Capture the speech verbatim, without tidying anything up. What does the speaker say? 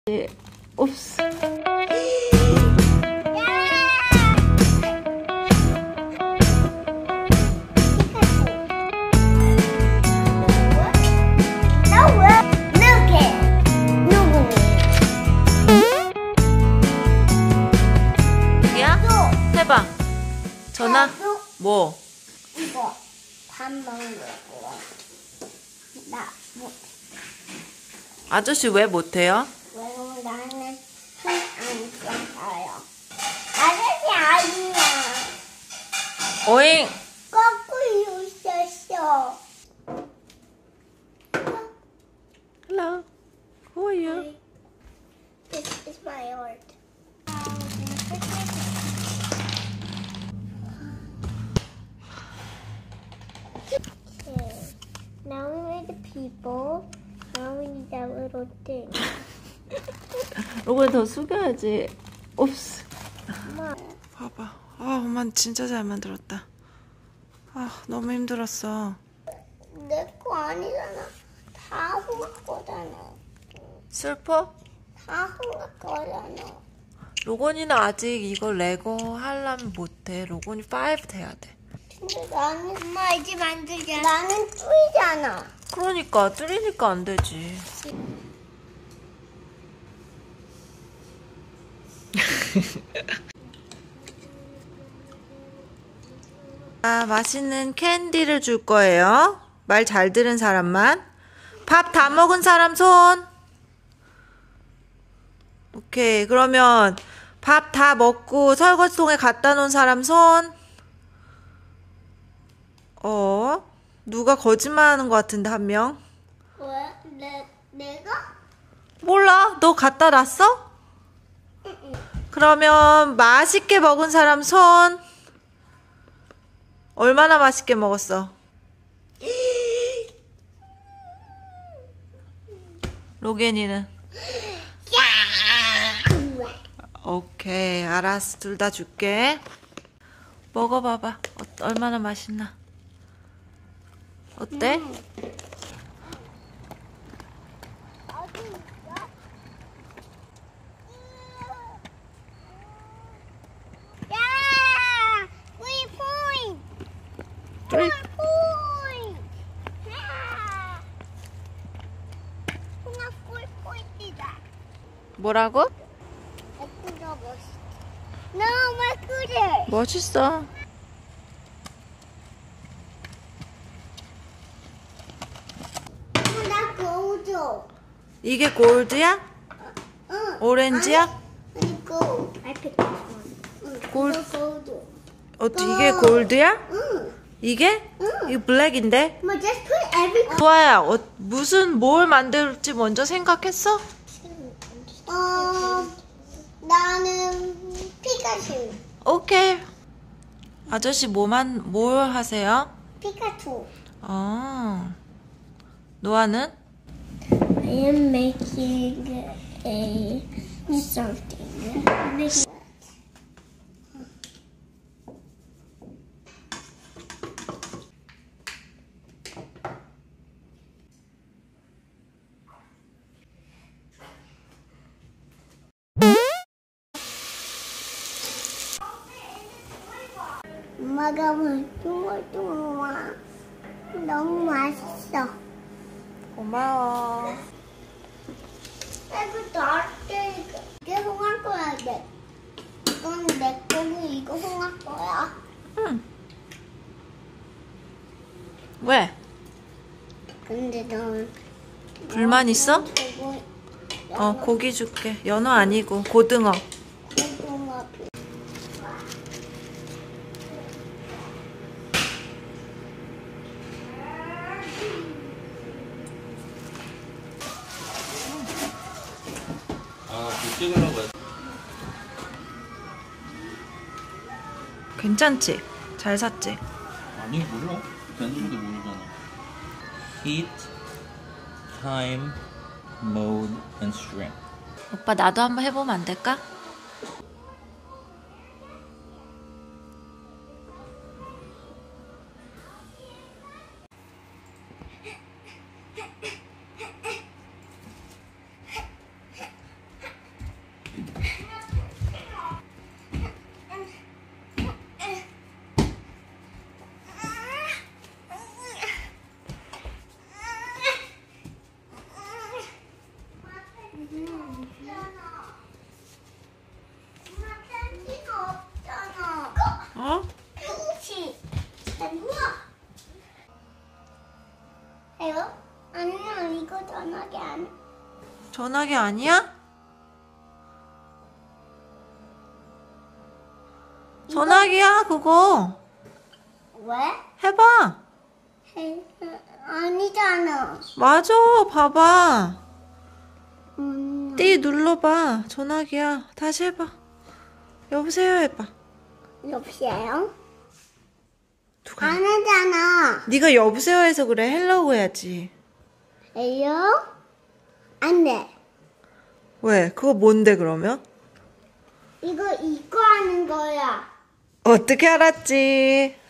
옵스. 야? 해봐. 전화? 뭐? 이거 밥 먹으려고. 나 뭐? 아저씨 왜 못해요? 왜냐면 나는 손안 써요. 아저씨 아니야. 오잉! 거꾸로 있었어. Hello. Who are you? This is my art. Okay. Now we made the people. Now we need that little thing. 로건이 더 숙여야지. 옵스. 엄마. 봐봐. 아, 엄마는 진짜 잘 만들었다. 아, 너무 힘들었어. 내 거 아니잖아. 다 홍학 거잖아. 슬퍼? 다 홍학 거잖아. 로건이는 아직 이거 레고 하려면 못해. 로건이 오 돼야 돼. 근데 나는 엄마 이제 만들자. 나는 뚜이잖아. 그러니까 뚫리니까 안 되지. 아, 맛있는 캔디를 줄 거예요. 말 잘 들은 사람만. 밥 다 먹은 사람 손. 오케이. 그러면 밥 다 먹고 설거지통에 갖다 놓은 사람 손. 어? 누가 거짓말하는 것 같은데 한 명? 왜? 내, 내가? 몰라. 너 갖다 놨어? 그러면 맛있게 먹은 사람 손. 얼마나 맛있게 먹었어? 로겐이는? 오케이, 알았어. 둘 다 줄게. 먹어봐봐. 어, 얼마나 맛있나? 어때? 음. 야! We point! 뚫- point! 야! 홍합 꿀 포인트다. 뭐라고? 예쁘다 멋있다. 너무 예쁘대. 멋있어. 나 고우죠. 이게 골드야? 응. 오렌지야? 아니 고우. I picked this one. 응. 골- 이거 고우죠. 어, 이게 골드야? 응. 이게? 응. 이거 블랙인데? 엄마 just put every. 좋아야, 어, 무슨 뭘 만들지 먼저 생각했어? 어 나는 피카츄. 오케이. 아저씨 뭐만 뭘 하세요? 피카츄. 어. 노아는? I am making a something. 엄마가 뚱얼뚱얼 너무 맛있어. 고마워. 이거 나한테 이게 홍할 거야 돼. 이건 내 거고 이거 홍할 거야. 응. 왜? 근데 너 불만 있어? 저거 어, 고기 줄게. 연어 아니고 고등어. 고구마 아, 그 찍으려고 했 괜찮지? 잘 샀지? 아니, 몰라. 되는지도 모르잖아. Heat, time, mode, and strength. 오빠 나도 한번 해보면 안 될까? 엄마 펜치가 없잖아. 어? 펜치. 우와. 이거? 아니야, 이거 전화기 안 해. 전화기 아니야? 전화기야 그거. 왜? 해봐. 해, 아니잖아. 맞아. 봐봐. 음, 띠 눌러봐. 전화기야. 다시 해봐. 여보세요 해봐. 여보세요? 누가? 안 하잖아. 네가 여보세요 해서 그래. 헬로우 해야지. 에요? 안 돼. 왜? 그거 뭔데 그러면? 이거 이거 하는 거야. 어떻게 알았지?